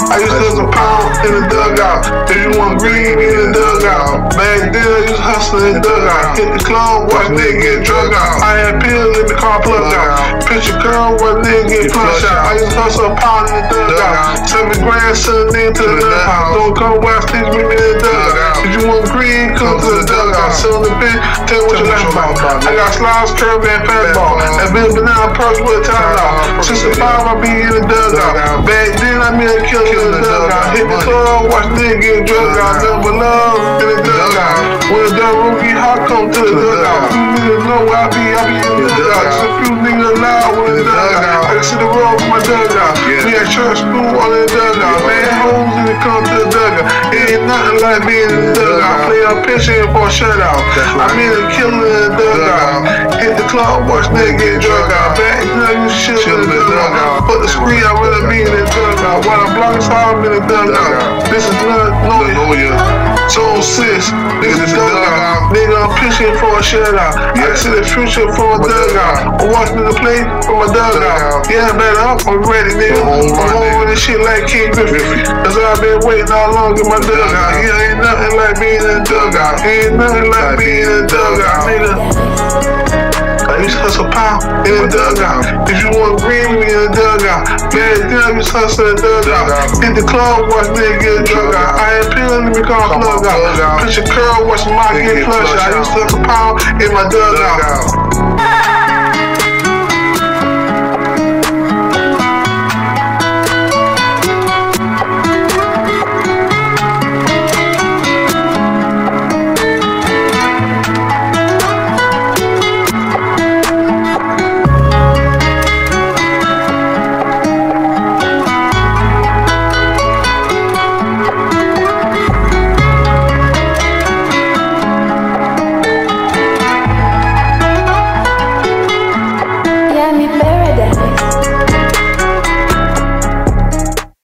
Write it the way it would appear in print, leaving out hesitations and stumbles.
I used to hustle pound in the dugout. If you want green, in the dugout. Back then, I used to hustle in the dugout. Hit the club, watch nigga get drug out. I had pills in the car plug out. Picture curl, watch nigga get flush out. I used to hustle a pound in the dugout. 7 grand, send a nigga to the dugout. Don't come watch things with me in the dugout. If you want green, come to the dugout. Sell the bitch, tell what you like about. I got slides, curve, and fastball. That been banana purse with a time out. Since the 5, I be in the dugout. Back then, I been a killer in the dugout. Hit the club, watch nigga get drug out. Never love in the dugout. When the room get hot, come to the dugout. Few niggas know where I be in the dugout. Just a few niggas loud in the dugout. I can see the road from my dugout. We at church, school, all in the dugout. Man, hoes in the come to the dugout. It ain't nothing like being in the dugout. Play a pitcher for a shutout. I been a killer in the dugout. Hit the club, watch nigga get drug out. Back then, you shit in the dugout. Put the screen, I really be in the dugout. While the block is hard, I'm in the dugout. This is not Noya. Zone 6, nigga, this dugout. Nigga, I'm pitching for a shutout. I see the future for a dugout. I'm watching the play from a dugout. Yeah, man, I'm ready, nigga. I'm on this shit like King Griffey. Cause I've been waiting all along in my dugout. Yeah, ain't nothing like being in the dugout. Ain't nothing like being in the dugout, nigga. I used to hustle pound in the dugout. If you want green, we in the dugout. Man, then I used to hustle in the dugout. Hit the club, watch nigga get drug out. I had pills, let me call plug out. Picture curl, watch my get flush out. I used to hustle pound in my dugout.